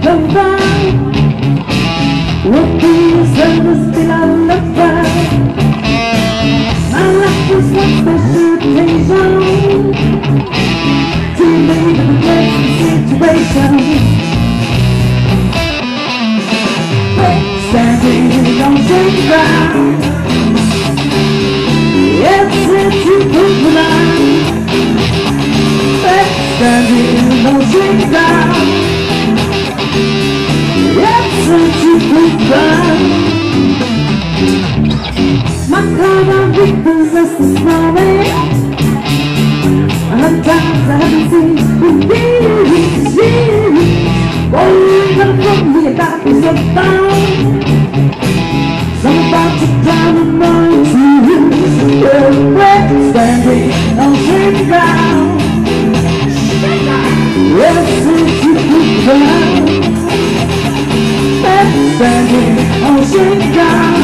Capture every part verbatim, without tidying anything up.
over. What these others still I love her. My life was one special occasion to live in a blessed situation. Standing on shaky ground, yes, it's you put me down. Standing on shaky ground, yes, it's you put me down. My car on repossessed this morning. A hundred times I haven't seen in years, years. Boy, you're gonna put me about this up down. So I'm about to drown in my tears. Standing on shaky ground, yes, it's you put ground. Standing on shaky ground,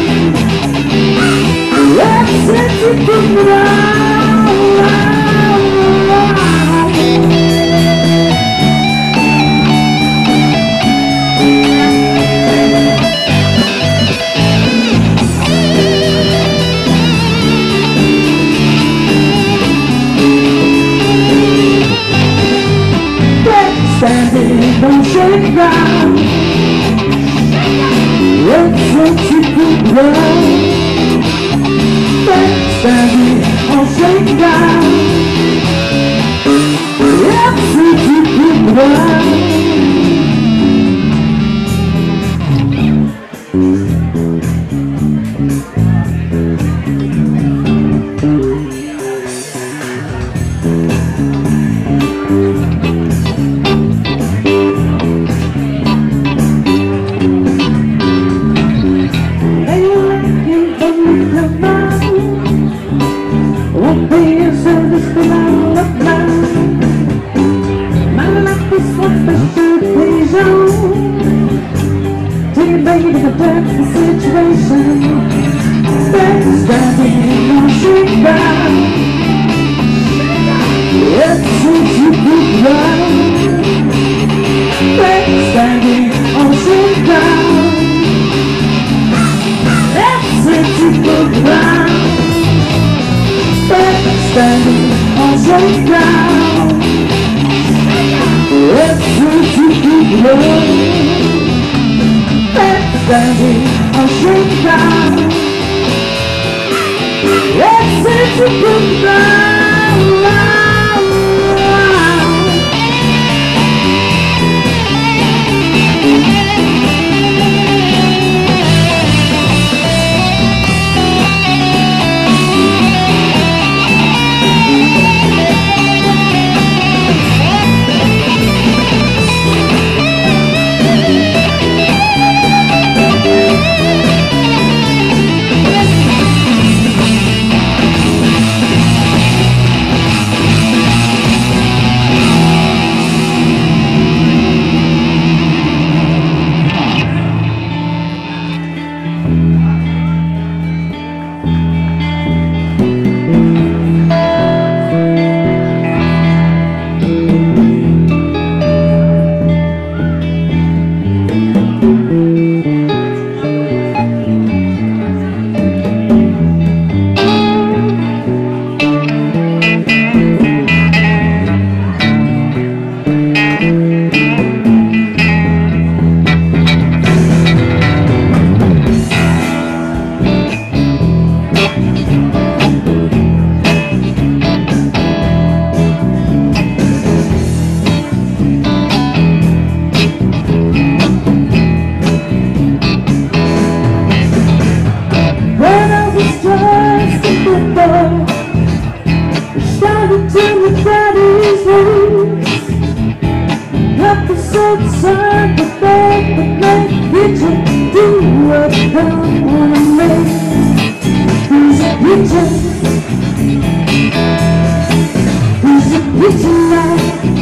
yes, it's you put ground. Standing on shaky ground, yes, it's you put ground. Standing on shaky ground, yes, it's you put ground. Baby, the perfect situation. Standing on shaky ground, yes, it's you put ground. Standing on shaky ground, yes, it's you put ground. Standing on shaky ground, yes, it's you put ground. Standing on shaky ground, yes, it's you put ground. Outside the bed, but make it do what I wanna make. Who's a preacher? Who's a preacher now?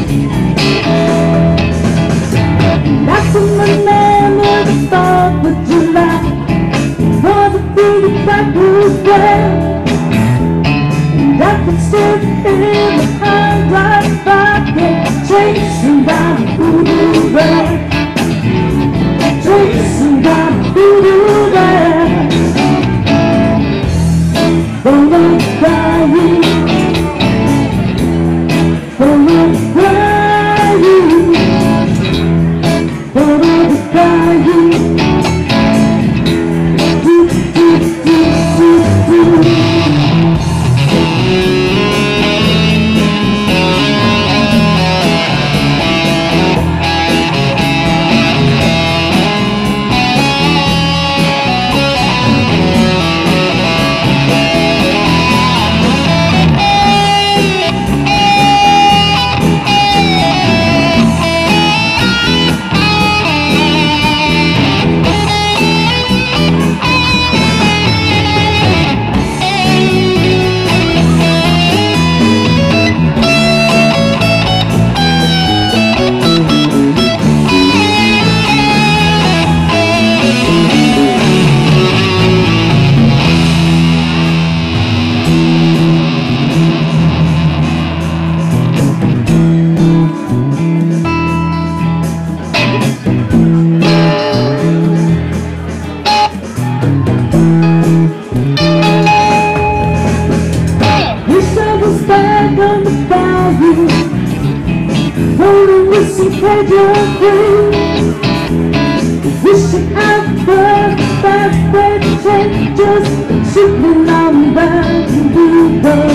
That's when the man never thought would you like for the pretty backwoods girl. And I could sit in the high right pocket, chasing down the voodoo bird. free. Wishing out the best way to change, just shooting on back to the